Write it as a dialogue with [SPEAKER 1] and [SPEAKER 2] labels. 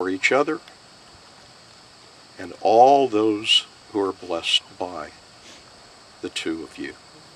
[SPEAKER 1] for each other and all those who are blessed by the two of you.